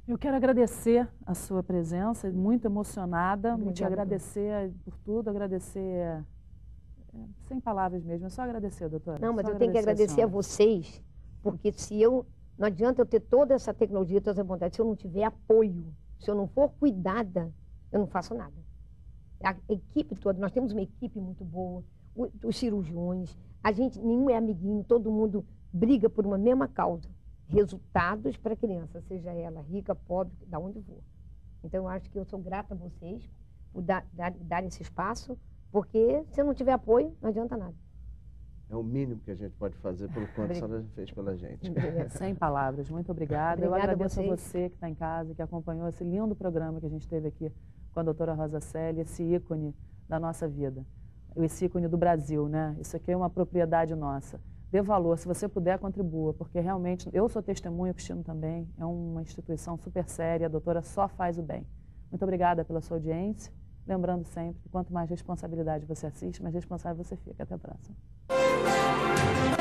Eu quero agradecer a sua presença, muito emocionada, Obrigada, te agradecer por tudo, agradecer, sem palavras mesmo, é só agradecer, doutora. Não, mas só eu tenho que agradecer a senhora. vocês, porque não adianta eu ter toda essa tecnologia, todas as vontades, se eu não tiver apoio, se eu não for cuidada, eu não faço nada. A equipe toda, nós temos uma equipe muito boa, os cirurgiões, a gente, nenhum é amiguinho, todo mundo briga por uma mesma causa. Resultados para a criança, seja ela rica, pobre, da onde for. Então, eu acho que eu sou grata a vocês por dar esse espaço, porque se eu não tiver apoio, não adianta nada. É o mínimo que a gente pode fazer pelo quanto a senhora fez pela gente. Sem palavras, muito obrigada. Eu agradeço a você que está em casa, que acompanhou esse lindo programa que a gente teve aqui com a doutora Rosa Célia, esse ícone da nossa vida, esse ícone do Brasil, né? Isso aqui é uma propriedade nossa. Dê valor, se você puder, contribua, porque realmente, eu sou testemunha, o Cristino também, é uma instituição super séria, a doutora só faz o bem. Muito obrigada pela sua audiência, lembrando sempre que quanto mais responsabilidade você assiste, mais responsável você fica. Até a próxima.